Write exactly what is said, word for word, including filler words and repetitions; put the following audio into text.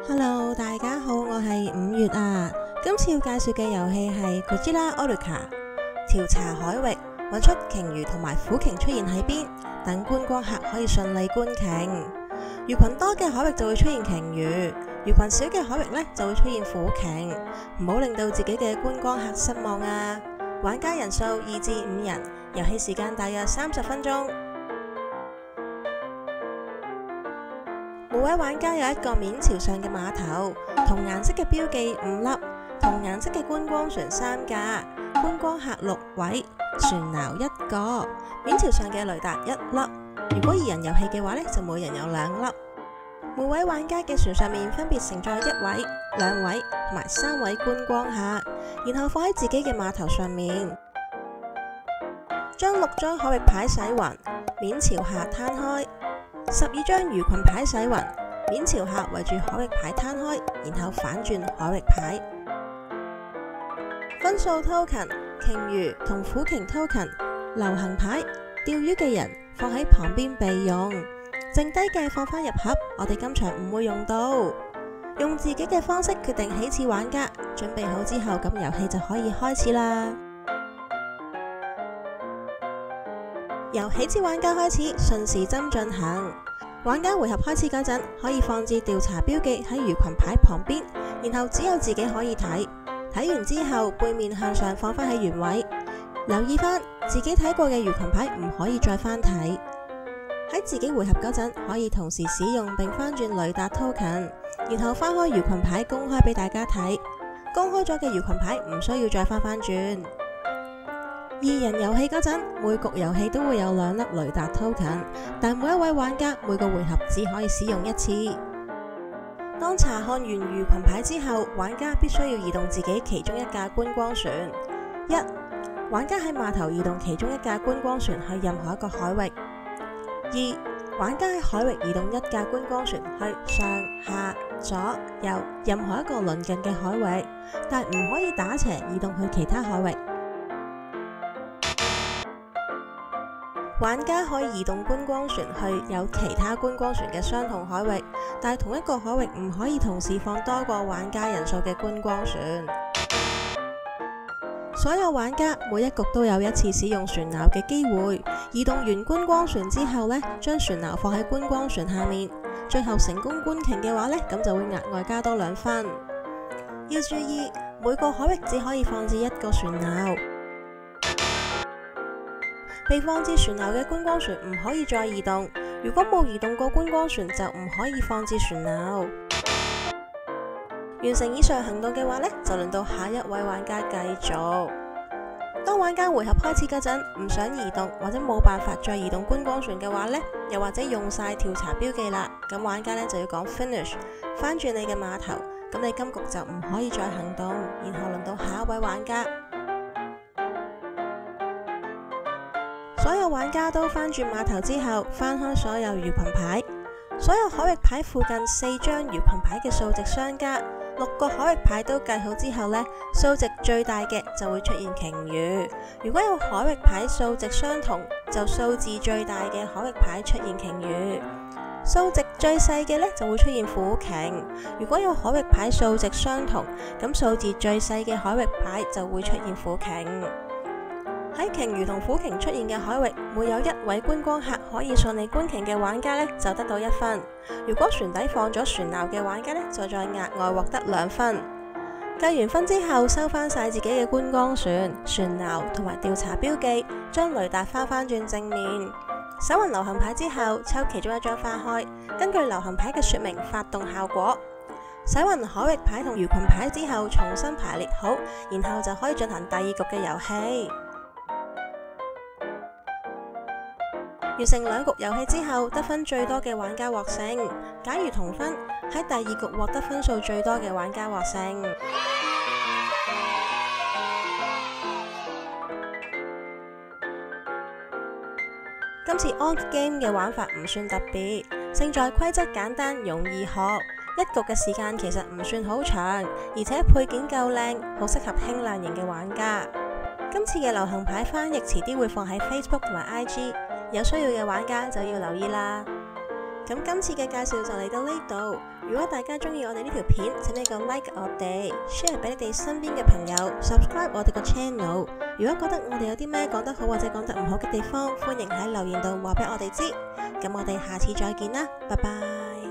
Hello，大家好，我係五月啊。今次要介紹嘅遊戲係 Godzilla Orca， 調查海域，揾出鯨魚同埋虎鯨出現喺邊，等觀光客可以順利觀鯨。魚群多嘅海域就會出現鯨魚，魚群少嘅海域呢就會出現虎鯨。唔好令到自己嘅觀光客失望啊！玩家人數二至五人，遊戲時間大約三十分鐘。每位玩家有一個面朝上嘅碼頭，同顏色嘅標記五粒，同顏色嘅觀光船三架，觀光客六位，船錨一個，面朝上嘅雷達一粒。如果二人遊戲嘅話呢，就每人有兩粒。每位玩家嘅船上面分別承載一位、兩位同埋三位觀光客，然後放喺自己嘅碼頭上面，將六張海域牌洗勻，面朝下攤開。十二張魚群牌洗勻，面朝下圍住海域牌攤開，然後反轉海域牌。分數 token、鯨魚同虎鯨 token、流行牌、釣魚嘅人放喺旁邊備用，剩低嘅放返入盒。我哋今場唔會用到，用自己嘅方式決定起始玩家。準備好之後，咁遊戲就可以開始啦。由起始玩家開始，順時針進行。玩家回合開始嗰陣，可以放置調查標記喺魚群牌旁邊，然後只有自己可以睇。睇完之後，背面向上放返喺原位。留意返自己睇過嘅魚群牌唔可以再翻睇。喺自己回合嗰陣，可以同時使用並翻轉雷達 token， 然後翻開魚群牌公開俾大家睇。公開咗嘅魚群牌唔需要再翻返轉。二人遊戲嗰陣，每局遊戲都會有兩粒雷達 token， 但每一位玩家每個回合只可以使用一次。當查看完魚群牌之後，玩家必須要移動自己其中一架觀光船。一、玩家喺碼頭移動其中一架觀光船去任何一個海域。二、玩家喺海域移動一架觀光船去上、下、左、右任何一個鄰近嘅海域，但唔可以打斜移動去其他海域。玩家可以移動觀光船去有其他觀光船嘅相同海域，但係同一個海域唔可以同時放多個玩家人數嘅觀光船。所有玩家每一局都有一次使用船錨嘅機會。移動完觀光船之後呢，將船錨放喺觀光船下面，最後成功觀鯨嘅話呢，咁就會額外加多兩分。要注意，每個海域只可以放置一個船錨。被放置船錨嘅觀光船唔可以再移動，如果冇移動過觀光船就唔可以放置船錨。完成以上行動嘅話呢，就輪到下一位玩家繼續。當玩家回合開始嗰陣，唔想移動或者冇辦法再移動觀光船嘅話呢，又或者用晒調查標記啦，咁玩家呢就要講 finish， 翻轉你嘅碼頭，咁你今局就唔可以再行動，然後輪到下一位玩家。所有玩家都翻轉碼頭之後，翻開所有魚群牌，所有海域牌附近四張魚群牌嘅數值相加，六個海域牌都計好之後呢，數值最大嘅就會出現鯨魚。如果有海域牌數值相同，就數字最大嘅海域牌出現鯨魚，數值最細嘅呢就會出現虎鯨。如果有海域牌數值相同，咁數字最細嘅海域牌就會出現虎鯨。喺鯨魚同虎鯨出現嘅海域，每有一位觀光客可以順利觀鯨嘅玩家呢，就得到一分。如果船底放咗船錨嘅玩家呢，就再額外獲得兩分。計完分之後，收翻晒自己嘅觀光船、船錨同埋調查標記，將雷達翻翻轉正面。手運流行牌之後，抽其中一張花開，根據流行牌嘅說明發動效果。洗勻海域牌同魚群牌之後，重新排列好，然後就可以進行第二局嘅遊戲。完成兩局遊戲之後，得分最多嘅玩家獲勝。假如同分，喺第二局獲得分數最多嘅玩家獲勝。今次 Orc Game 嘅玩法唔算特別，勝在規則簡單容易學，一局嘅時間其實唔算好長，而且配件夠靚，好適合輕量型嘅玩家。今次嘅流行牌翻譯遲啲會放喺 Facebook 同埋 I G。有需要嘅玩家就要留意啦。 咁今次嘅介紹就嚟到呢度。如果大家中意我哋呢條片，請你個 like 我哋 ，share 俾你哋身邊嘅朋友 ，subscribe 我哋個 channel。如果覺得我哋有啲咩講得好或者講得唔好嘅地方，歡迎喺留言度話俾我哋知。咁我哋下次再見啦，拜拜。